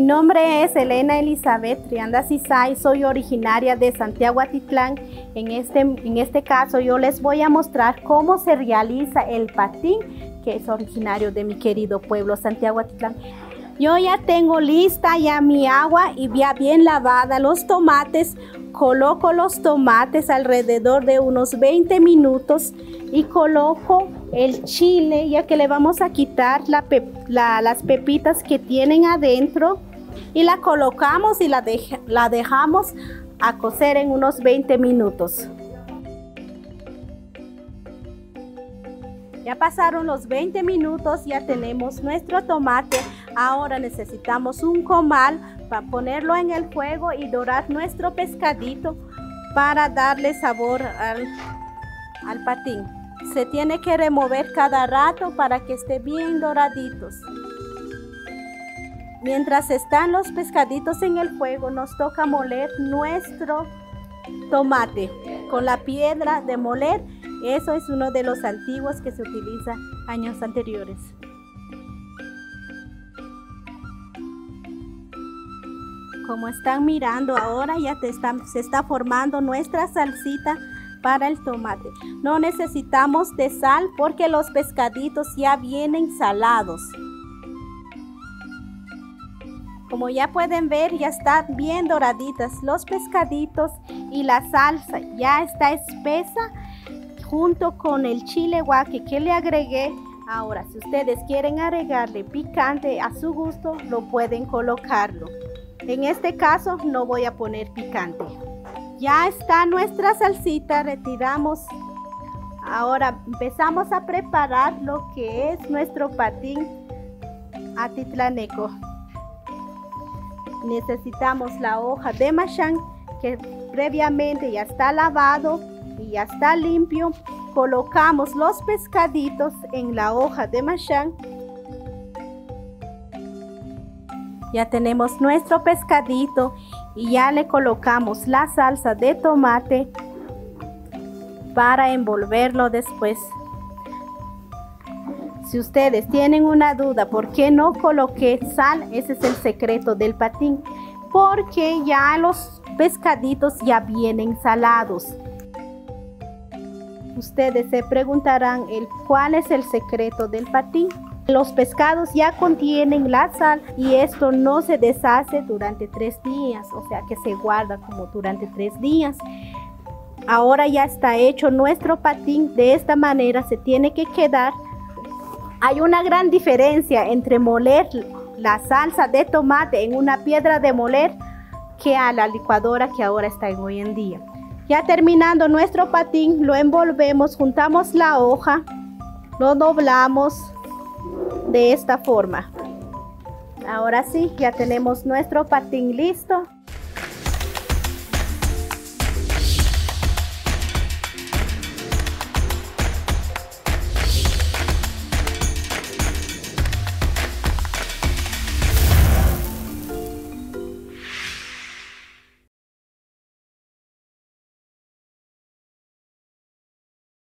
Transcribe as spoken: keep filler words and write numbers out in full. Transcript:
Mi nombre es Elena Elizabeth Trianda Cisay, soy originaria de Santiago Atitlán. En este, en este caso yo les voy a mostrar cómo se realiza el patín, que es originario de mi querido pueblo Santiago Atitlán. Yo ya tengo lista ya mi agua y ya bien lavada los tomates. Coloco los tomates alrededor de unos veinte minutos y coloco el chile, ya que le vamos a quitar la pe la, las pepitas que tienen adentro, y la colocamos y la, de la dejamos a cocer en unos veinte minutos. Ya pasaron los veinte minutos, ya tenemos nuestro tomate. Ahora necesitamos un comal para ponerlo en el fuego y dorar nuestro pescadito para darle sabor al, al patín. Se tiene que remover cada rato para que esté bien doraditos. Mientras están los pescaditos en el fuego, nos toca moler nuestro tomate con la piedra de moler. Eso es uno de los antiguos que se utiliza años anteriores. Como están mirando ahora, ya te está, se está formando nuestra salsita para el tomate. No necesitamos de sal porque los pescaditos ya vienen salados. Como ya pueden ver, ya están bien doraditas los pescaditos y la salsa ya está espesa junto con el chile guaque que le agregué. Ahora, si ustedes quieren agregarle picante a su gusto, lo pueden colocarlo. En este caso no voy a poner picante. Ya está nuestra salsita, retiramos. Ahora empezamos a preparar lo que es nuestro patín atitlaneco. Necesitamos la hoja de machán que previamente ya está lavado y ya está limpio. Colocamos los pescaditos en la hoja de machán. Ya tenemos nuestro pescadito y ya le colocamos la salsa de tomate para envolverlo después. Si ustedes tienen una duda por qué no coloqué sal, ese es el secreto del patín, porque ya los pescaditos ya vienen salados. Ustedes se preguntarán el cuál es el secreto del patín. Los pescados ya contienen la sal y esto no se deshace durante tres días, o sea que se guarda como durante tres días. Ahora ya está hecho nuestro patín. De esta manera se tiene que quedar. Hay una gran diferencia entre moler la salsa de tomate en una piedra de moler que a la licuadora que ahora está en hoy en día. Ya terminando nuestro patín, lo envolvemos, juntamos la hoja, lo doblamos de esta forma. Ahora sí, ya tenemos nuestro patín listo.